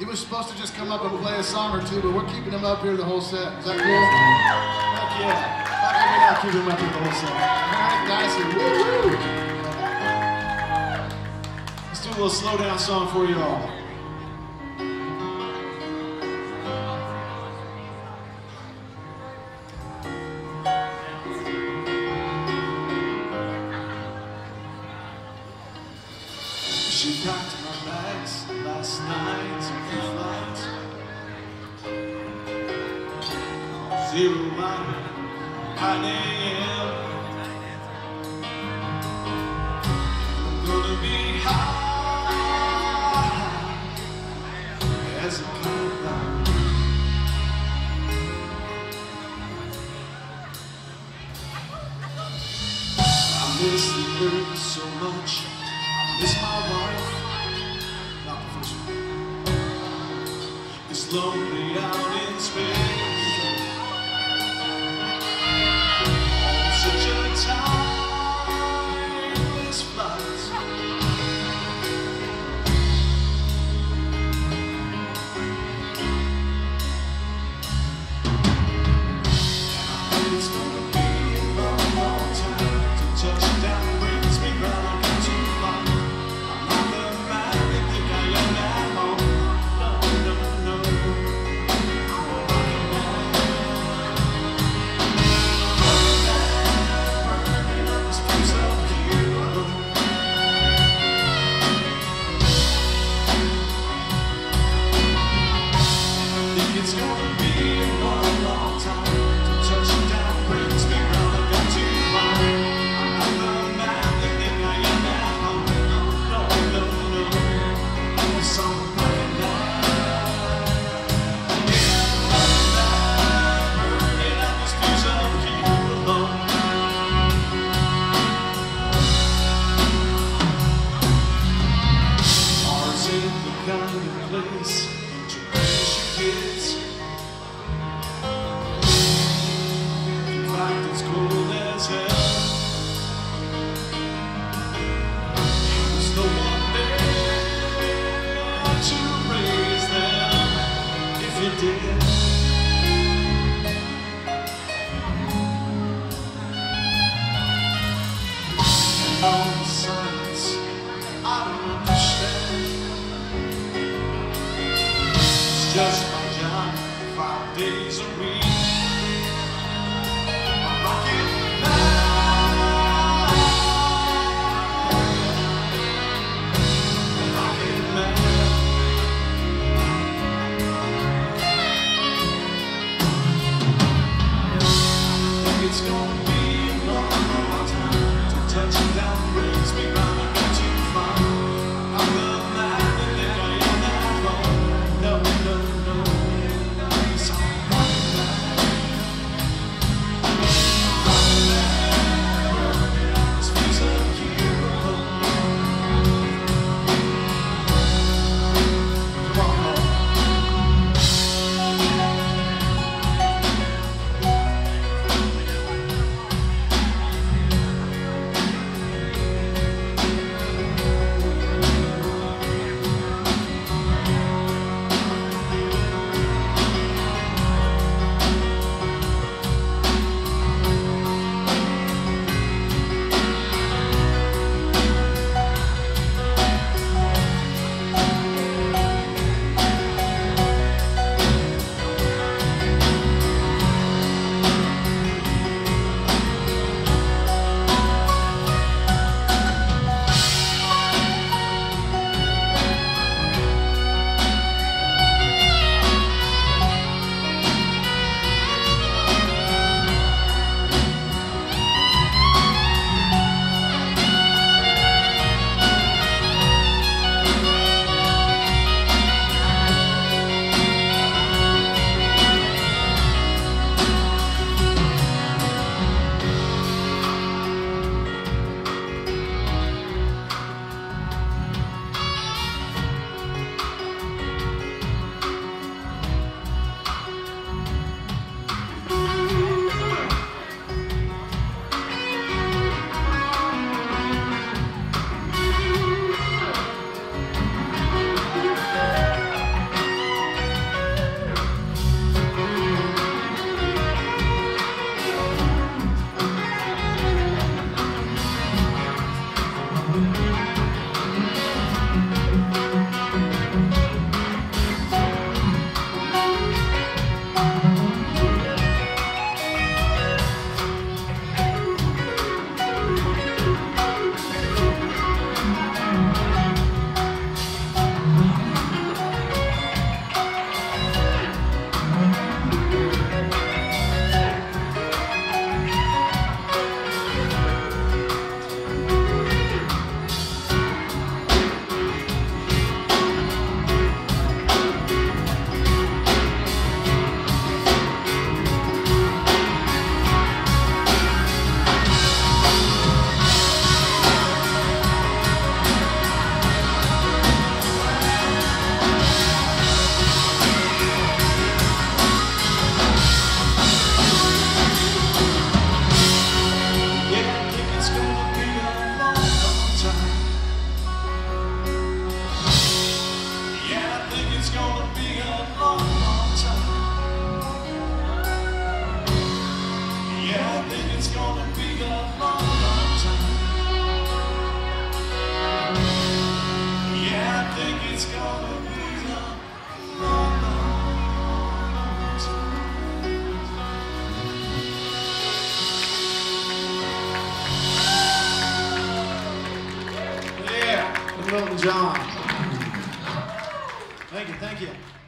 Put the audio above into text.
He was supposed to just come up and play a song or two, but we're keeping him up here the whole set. Is that cool? Heck yeah. How can we not keep him up here the whole set? Alright, Dysart. Woo-hoo! Let's do a little slow down song for you all. She packed my bags last night for flight. 9 AM. I'm gonna be high as a countdown. I miss the earth so much. Miss my wife, not the first one. It's lonely out in space. On such a timeless flight. And it's gonna be a long, long time to touch down. Brings me round to life. It's gonna be a long, long time to touch it down, brings me round and got to mine. I'm not the man that think I am at home. No, no, no, it's on the fucking line. Yeah, I'm burning out this piece of you alone. Ours ain't the kind of place to raise your kids. It's cold as hell. There's no one there to raise them if you did. And all the signs I don't understand. It's just my job 5 days a week. It's gonna be a long, long time to touch it down, brings me round and got to find. I'm the man that think I am at home. No, no, no, it's all right now. This piece of you alone. Come on, Elton John. Thank you, thank you.